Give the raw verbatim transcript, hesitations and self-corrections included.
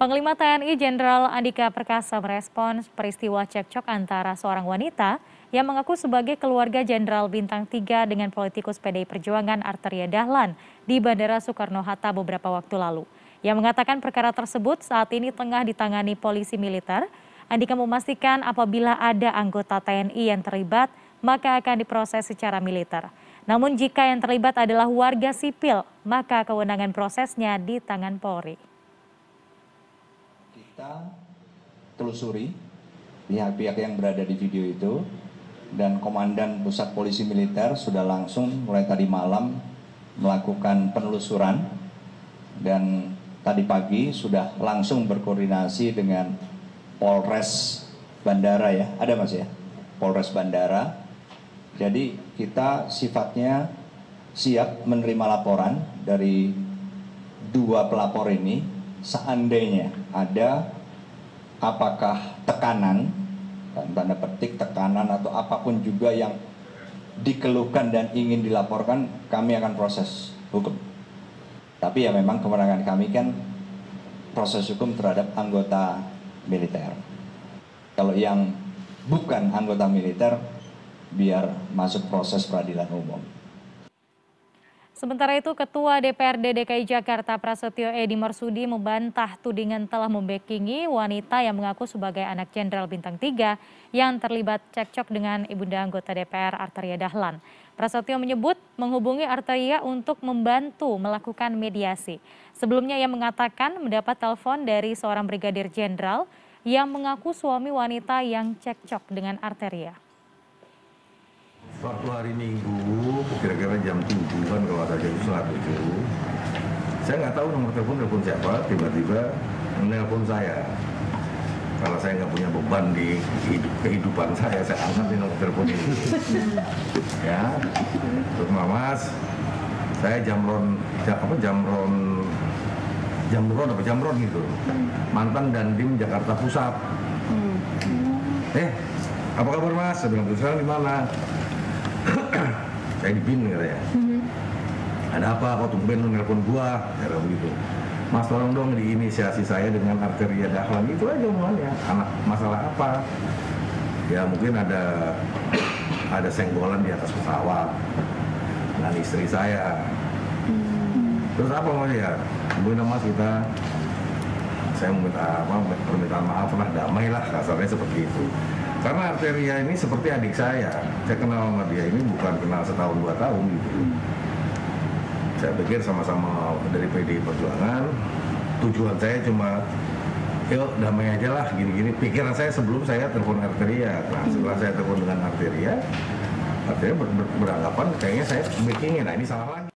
Panglima T N I Jenderal Andika Perkasa merespons peristiwa cekcok antara seorang wanita yang mengaku sebagai keluarga Jenderal Bintang tiga dengan politikus P D I Perjuangan Arteria Dahlan di Bandara Soekarno-Hatta beberapa waktu lalu. Yang mengatakan perkara tersebut saat ini tengah ditangani polisi militer. Andika memastikan apabila ada anggota T N I yang terlibat, maka akan diproses secara militer. Namun jika yang terlibat adalah warga sipil, maka kewenangan prosesnya di tangan Polri. Kita telusuri pihak-pihak yang berada di video itu, dan Komandan Pusat Polisi Militer sudah langsung mulai tadi malam melakukan penelusuran, dan tadi pagi sudah langsung berkoordinasi dengan Polres Bandara ya, ada Mas ya, Polres Bandara. Jadi kita sifatnya siap menerima laporan dari dua pelapor ini seandainya ada apakah tekanan, dan tanda petik tekanan atau apapun juga yang dikeluhkan dan ingin dilaporkan, kami akan proses hukum. Tapi ya memang kewenangan kami kan proses hukum terhadap anggota militer. Kalau yang bukan anggota militer, biar masuk proses peradilan umum. Sementara itu, Ketua D P R D D K I Jakarta Prasetyo Edy Marsudi membantah tudingan telah membackingi wanita yang mengaku sebagai anak Jenderal Bintang tiga yang terlibat cekcok dengan ibunda anggota D P R Arteria Dahlan. Prasetyo menyebut menghubungi Arteria untuk membantu melakukan mediasi. Sebelumnya ia mengatakan mendapat telepon dari seorang brigadir jenderal yang mengaku suami wanita yang cekcok dengan Arteria. Waktu hari Minggu, kira-kira jam tujuan kalau ada jam setengah tujuh, saya nggak tahu nomor telepon telepon siapa, tiba-tiba menelpon saya. Kalau saya nggak punya beban di hidup, kehidupan saya, saya angkat di nomor telepon ini. Ya, terus Mas, saya jamron, jam apa jamron, jamron apa jamron gitu, mantan Dandim Jakarta Pusat. Eh, apa kabar Mas? Saya bilang, sekarang di mana? Saya di B I N katanya. Mm-hmm. Ada apa? Kok tumben lu nelpon gua? Kira begitu. Mas tolong dong diinisiasi saya dengan Arteria Dahlan. Itu aja omongannya. Anak masalah apa? Ya mungkin ada ada senggolan di atas pesawat dengan istri saya. Mm-hmm. Terus apa mau ya? Kemudian Mas kita saya meminta apa? Permintaan maaf lah, damai lah, kasarnya seperti itu. Karena Arteria ini seperti adik saya, saya kenal sama dia ini bukan kenal setahun dua tahun gitu. Saya pikir sama-sama dari P D I Perjuangan, tujuan saya cuma, yuk damai aja lah gini-gini. Pikiran saya sebelum saya telepon Arteria, nah setelah saya telepon dengan Arteria, Arteria ber ber beranggapan kayaknya saya backingnya, nah ini salah lagi.